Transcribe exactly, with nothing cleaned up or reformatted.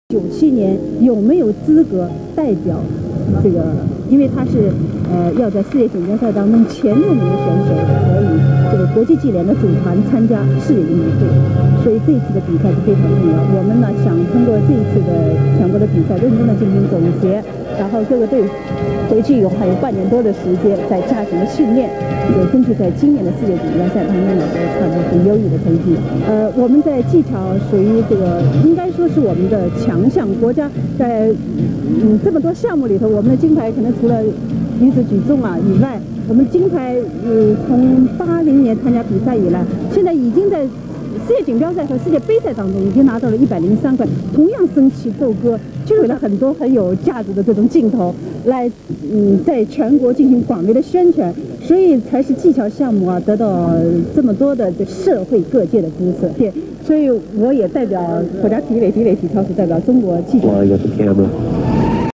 九七年有没有资格代表这个？因为他是呃要在世界锦标赛当中前六名的选手可以这个国际技联的组团参加世界运动会，所以这一次的比赛是非常重要。我们呢想通过这一次的全国的比赛认真的进行总结，然后各个队回去以后还有半年多的时间在加紧的训练，也争取在今年的世界锦标赛当中能够创造出优异的成绩。呃，我们在技巧属于这个应该说是我们的强项，国家在嗯这么多项目里头，我们的金牌可能除了女子举重啊以外，我们金牌呃从八零年参加比赛以来，现在已经在世界锦标赛和世界杯赛当中已经拿到了一百零三块，同样升旗奏歌，就有了很多很有价值的这种镜头，来嗯在全国进行广为的宣传，所以才是技巧项目啊得到这么多的社会各界的支持。对，所以我也代表国家体委、体委体操署代表中国技巧。